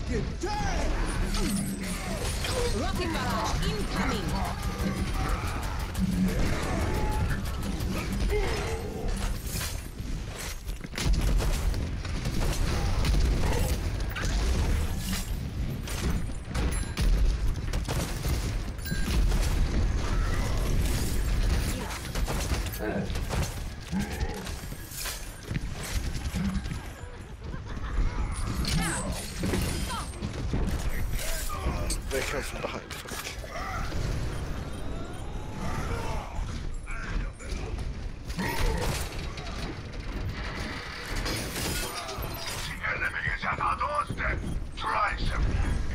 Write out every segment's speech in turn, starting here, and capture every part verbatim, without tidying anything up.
breaking! Damn! Rocket barrage incoming! They come from behind. Fuck. The enemy is at our doorstep. Try some.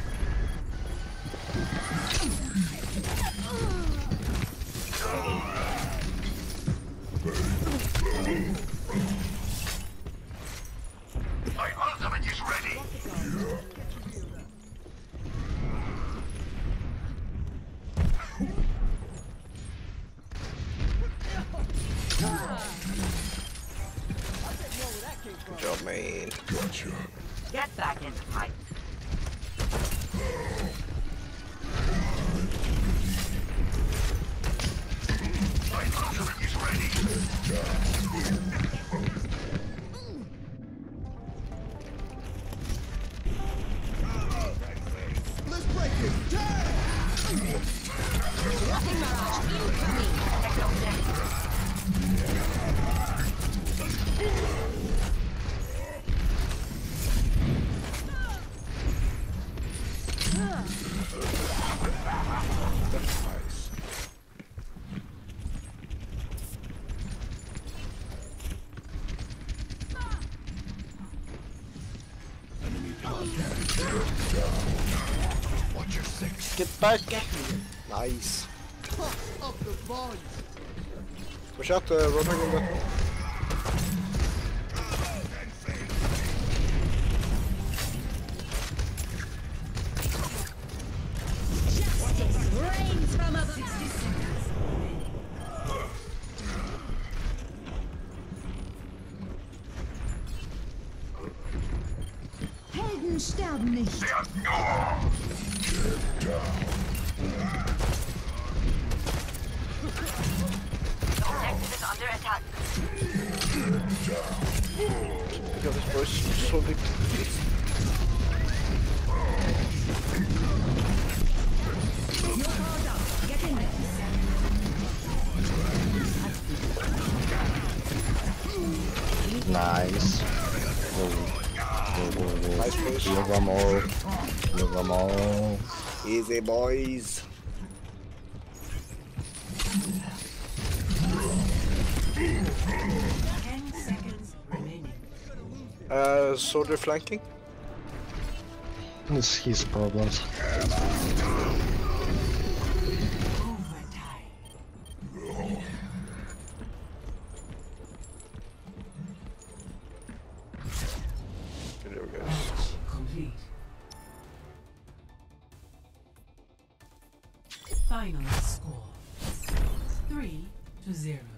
My ultimate is ready. Good job, man. Gotcha. Get back in the fight. My ultimate is ready. Let's break it! Damn! Rocket barrage incoming! Nice. Enemy power cannon down. Watch your six. Get back! Nice. Puff up the volume! Watch out, uh, Roadhog in the... Justice reigns from above! Helden sterben nicht. Get down. Objective is under attack. Get down. God, this boy's so big. Get in there! Nice. Whoa. Whoa, whoa, whoa. Nice push. Kill them all. Kill them all. Easy, boys. Ten seconds remaining. Uh, soldier flanking. It's his problems. Overtime. There we go. Complete. Final score. Three to zero.